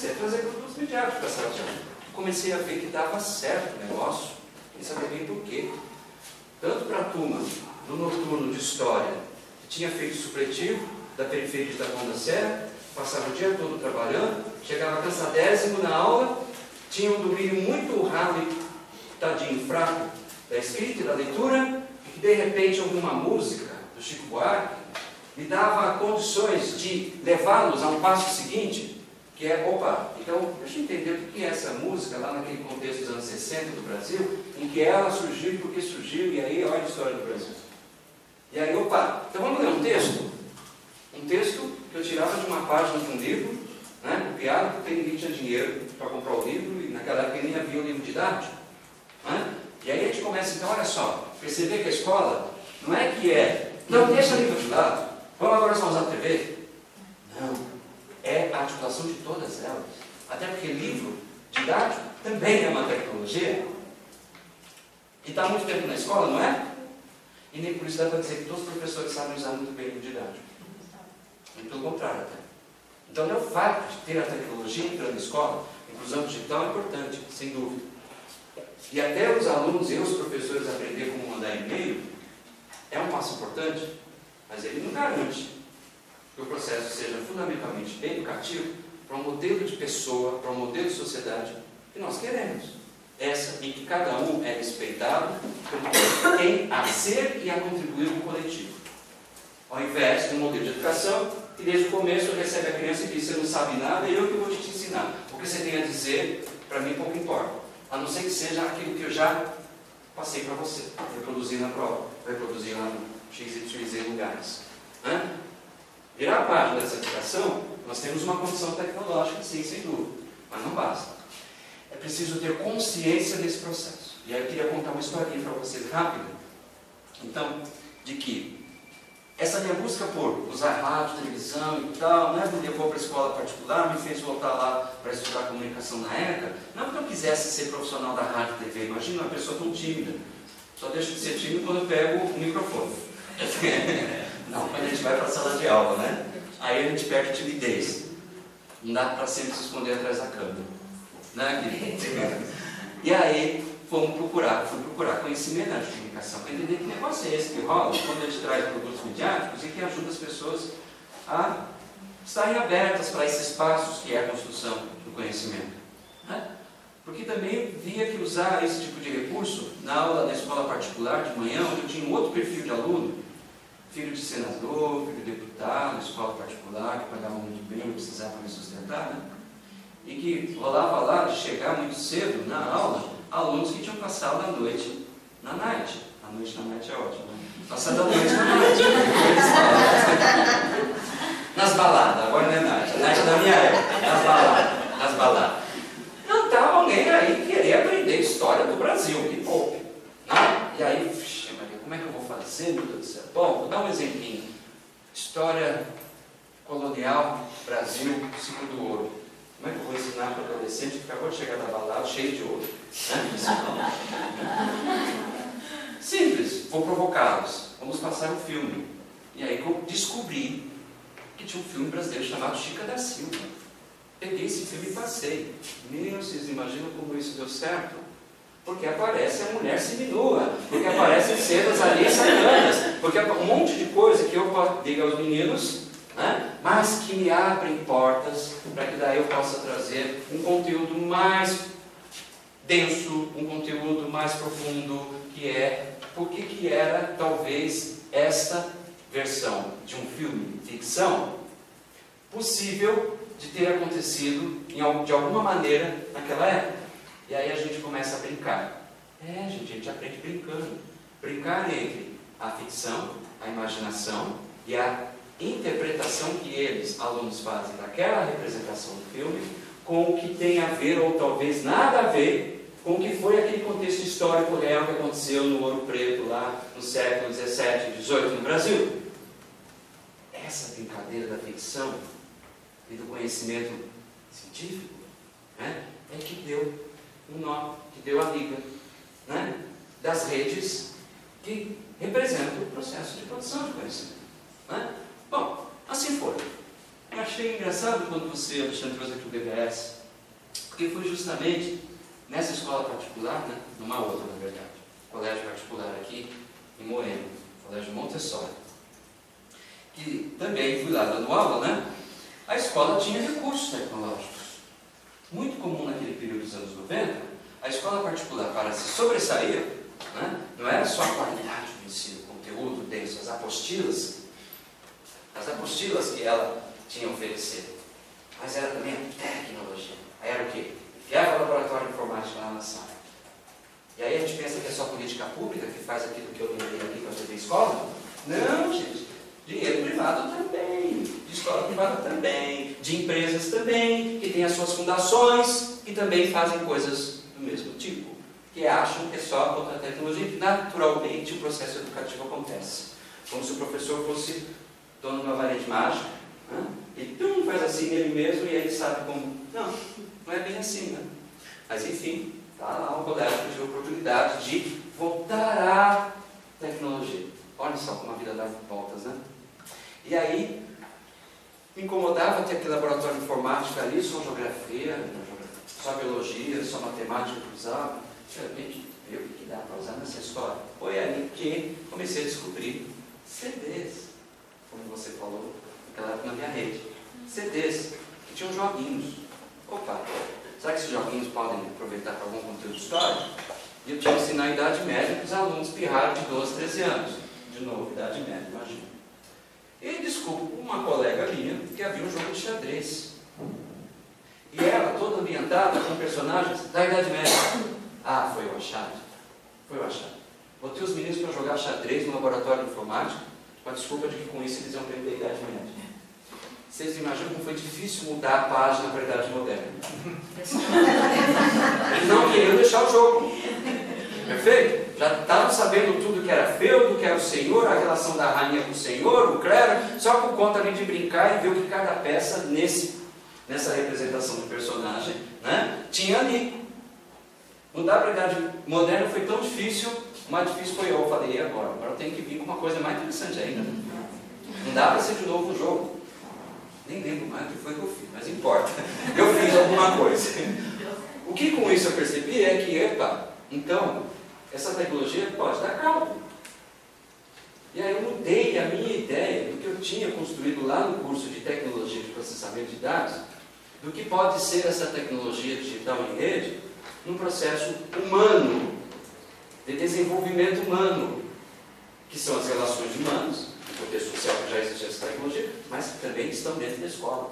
comecei a trazer produtos midiáticos para a sala de aula. Comecei a ver que dava certo o negócio, e saber bem por quê. Tanto para a turma do noturno de História, que tinha feito supletivo da periferia da Taboão da Serra, passava o dia todo trabalhando, chegava cansadésimo na aula, tinha um domínio muito raro e tadinho, fraco da escrita e da leitura, e que de repente alguma música do Chico Buarque lhe dava condições de levá-los a um passo seguinte, que é, opa, então deixa eu entender o que é essa música lá naquele contexto dos anos 60 do Brasil, em que ela surgiu e por que surgiu, e aí olha a história do Brasil. E aí, opa, então vamos ler um texto? Um texto que eu tirava de uma página de um livro, né, copiado, porque ninguém tinha dinheiro para comprar o livro, e naquela época nem havia o livro didático. Né? E aí a gente começa, então, olha só, perceber que a escola não é que é, não, deixa o livro de lado, vamos agora só usar a TV. Não, é a articulação de todas elas. Até porque livro didático também é uma tecnologia. E está há muito tempo na escola, não é? E nem por isso dá para dizer que todos os professores sabem usar muito bem o livro didático. E pelo contrário até. Então, é o fato de ter a tecnologia entrando na escola, a inclusão digital é importante, sem dúvida. E até os alunos e os professores aprender como mandar e-mail é um passo importante, mas ele não garante que o processo seja fundamentalmente educativo para um modelo de pessoa, para um modelo de sociedade que nós queremos. Essa em que cada um é respeitado como tem a ser e a contribuir com o coletivo. Ao invés de um modelo de educação que desde o começo recebe a criança e diz: você não sabe nada, eu que vou te ensinar. O que você tem a dizer, para mim pouco importa. A não ser que seja aquilo que eu já passei para você, reproduzir na prova, reproduzir lá no XYZ lugares. Virar a página dessa educação, nós temos uma condição tecnológica, sim, sem dúvida, mas não basta. É preciso ter consciência desse processo. E aí eu queria contar uma historinha para vocês rápida, então, de que essa minha busca por usar rádio, televisão e tal, né, me levou para a escola particular, me fez voltar lá para estudar comunicação na ECA, não porque eu quisesse ser profissional da rádio e TV, imagina uma pessoa tão tímida, só deixa de ser tímido quando eu pego o microfone. Não, quando a gente vai para a sala de aula, né? Aí a gente perde a timidez. Não dá para sempre se esconder atrás da câmera. Né? E aí fui procurar conhecimento na comunicação, para entender que negócio é esse que rola quando a gente traz produtos midiáticos e que ajuda as pessoas a estarem abertas para esses espaços que é a construção do conhecimento. Né? Porque também via que usar esse tipo de recurso na aula da escola particular de manhã, onde eu tinha um outro perfil de aluno, filho de senador, filho de deputado, escola particular, que pagava muito bem, não precisava me sustentar, né? E que rolava lá de chegar muito cedo na aula, alunos que tinham passado a noite na night. A noite na night é ótimo, né? Passado a noite na night. Nas baladas, agora não é night. A night da minha época, nas baladas. Não estavam nem aí querer aprender história do Brasil, que pouco. Né? E aí, Maria, como é que eu vou fazer, meu Deus do céu? Bom, vou dar um exemplinho. História colonial, Brasil, ciclo do ouro. Como é que eu vou ensinar para o adolescente que acabou de chegar da balada cheio de ouro? Né? Simples, vou provocá-los. Vamos passar um filme. E aí eu descobri que tinha um filme brasileiro chamado Chica da Silva. Peguei esse filme e passei. Meu, vocês imaginam como isso deu certo? Porque aparece a mulher seminua, porque aparecem cenas ali sacanas, porque um monte de coisa que eu digo aos meninos, né, mas que me abrem portas para que daí eu possa trazer um conteúdo mais denso, um conteúdo mais profundo, que é por que era talvez esta versão de um filme ficção possível de ter acontecido de alguma maneira naquela época. E aí a gente começa a brincar. Gente, a gente aprende brincando. Brincar entre a ficção, a imaginação e a interpretação que eles, alunos, fazem daquela representação do filme com o que tem a ver, ou talvez nada a ver, com o que foi aquele contexto histórico real que aconteceu no Ouro Preto, lá no século XVII e XVIII no Brasil. Essa brincadeira da ficção e do conhecimento científico, né, é que deu um nó, que deu a liga, né, das redes que representam o processo de produção de conhecimento. Né? Bom, assim foi. achei engraçado quando você, Alexandre, trouxe aqui o BBS, porque foi justamente nessa escola particular, né, numa outra, na verdade, colégio particular aqui em Moema, Colégio Montessori, que também fui lá dando aula, né? A escola tinha recursos tecnológicos. Muito comum naquele período dos anos 90, a escola particular, para se sobressair, né, não era só a qualidade do ensino, o conteúdo denso, as apostilas que ela tinha a oferecer, mas era também a tecnologia. Aí era o quê? Enfiava o laboratório informático lá na sala. E aí a gente pensa que é só política pública que faz aquilo que eu lembrei aqui para fazer escola? Não, gente. Dinheiro privado também, de escola privada também, de empresas também, que têm as suas fundações e também fazem coisas do mesmo tipo, que acham que é só contra a tecnologia e naturalmente o processo educativo acontece. Como se o professor fosse dono de uma vareta mágica, né? E faz assim nele mesmo e ele sabe como. Não, não é bem assim, né? Mas enfim, está lá um colégio que tive a oportunidade de voltar à tecnologia. Olha só como a vida dá voltas, né? E aí, me incomodava ter aquele laboratório de informática ali, só geografia, só biologia, só matemática que usava. Realmente, ver o que dá para usar nessa história. Foi aí que comecei a descobrir CDs, como você falou, naquela época na minha rede. CDs, que tinham joguinhos. Opa, será que esses joguinhos podem aproveitar para algum conteúdo histórico? E eu tinha que ensinar a Idade Média para os alunos pirraram de 12, 13 anos. De novo, Idade Média, imagina. E desculpo uma colega minha que havia um jogo de xadrez. E ela, toda ambientada com personagens da Idade Média. Ah, foi o achado. Foi o achado. Botei os meninos para jogar xadrez no laboratório de informática, com a desculpa de que com isso eles iam aprender a Idade Média. Vocês imaginam como foi difícil mudar a página para a Idade Moderna? Eles não queriam deixar o jogo. Perfeito? Já estavam sabendo tudo que era feudo, que era o senhor, a relação da rainha com o senhor, o clero, só por conta ali de brincar e ver o que cada peça nessa representação do personagem, né, tinha ali. Mudar para a Idade Moderna foi tão difícil, o mais difícil foi eu falei, e agora? Agora eu tenho que vir com uma coisa mais interessante ainda. Não dá para ser de novo um jogo. Nem lembro mais o que foi que eu fiz, mas importa. Eu fiz alguma coisa. O que com isso eu percebi é que, epa, então, essa tecnologia pode dar caldo. E aí eu mudei a minha ideia do que eu tinha construído lá no curso de tecnologia de processamento de dados, do que pode ser essa tecnologia digital em rede, num processo humano, de desenvolvimento humano, que são as relações humanas, no contexto social que já existe essa tecnologia, mas que também estão dentro da escola.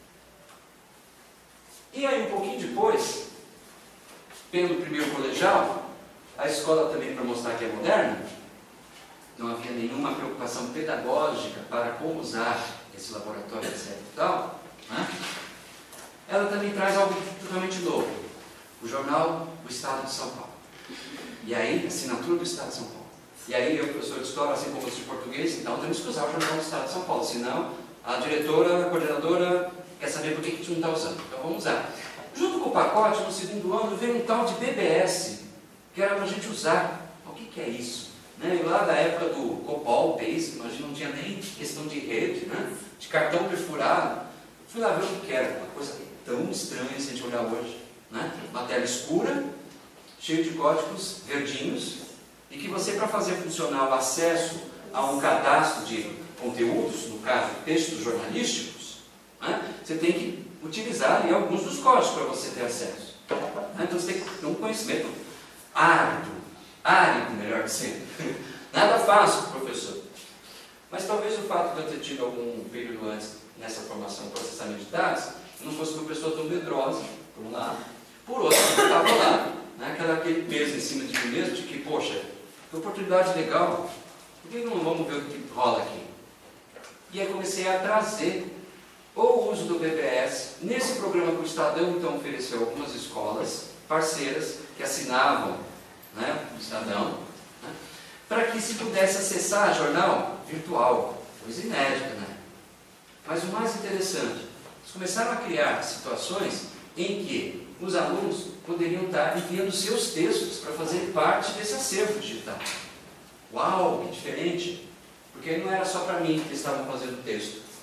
E aí um pouquinho depois, pelo primeiro colegial, a escola também, para mostrar que é moderna, não havia nenhuma preocupação pedagógica para como usar esse laboratório, etc. e tal, né? Ela também traz algo totalmente novo. O jornal O Estado de São Paulo. E aí, assinatura do Estado de São Paulo. E aí, eu, professor de história, assim como professor de português, então temos que usar o jornal do Estado de São Paulo, senão a diretora, a coordenadora quer saber por que a gente não está usando. Então vamos usar. Junto com o pacote, no segundo ano, veio um tal de BBS, que era para a gente usar. O que é isso? Né? E lá da época do COBOL, Basic, imagina, não tinha nem questão de rede, né? De cartão perfurado. Fui lá ver o que era, uma coisa tão estranha se a gente olhar hoje. Né? Uma tela escura, cheia de códigos verdinhos, e que você, para fazer funcionar o acesso a um cadastro de conteúdos, no caso, textos jornalísticos, né? Você tem que utilizar ali alguns dos códigos para você ter acesso. Então você tem que ter um conhecimento árido, melhor dizendo. Nada fácil, professor. Mas talvez o fato de eu ter tido algum período antes nessa formação de processamento de dados não fosse uma pessoa tão medrosa, por um lado. Por outro, eu estava lá, né, aquele peso em cima de mim mesmo, de que, poxa, que oportunidade legal, por que não vamos ver o que rola aqui? E aí comecei a trazer o uso do BBS nesse programa que o Estadão então ofereceu a algumas escolas parceiras que assinavam, né, o Estadão, né, para que se pudesse acessar jornal virtual, coisa inédita, né? Mas o mais interessante, eles começaram a criar situações em que os alunos poderiam estar enviando seus textos para fazer parte desse acervo digital. Uau, que diferente! Porque não era só para mim que eles estavam fazendo texto.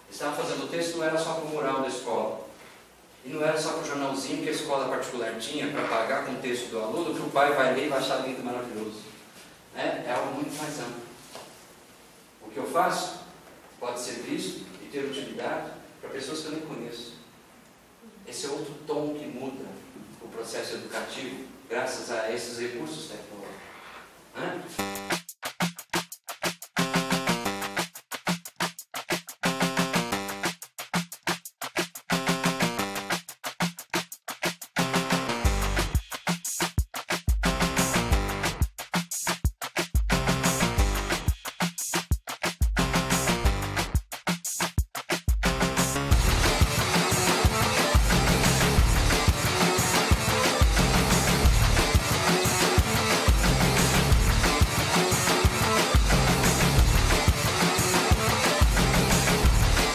Estava fazendo o texto, não era só para o mural da escola. E não era só para o jornalzinho que a escola particular tinha para pagar com o texto do aluno, que o pai vai ler e vai achar lindo e maravilhoso. É algo muito mais amplo. O que eu faço pode ser visto e ter utilidade para pessoas que eu nem conheço. Esse é outro tom que muda o processo educativo, graças a esses recursos tecnológicos.